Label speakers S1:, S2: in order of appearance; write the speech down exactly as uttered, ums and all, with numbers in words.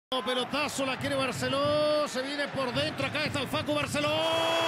S1: Pelotazo, la quiere Barceló, se viene por dentro, acá está el Facu Barceló.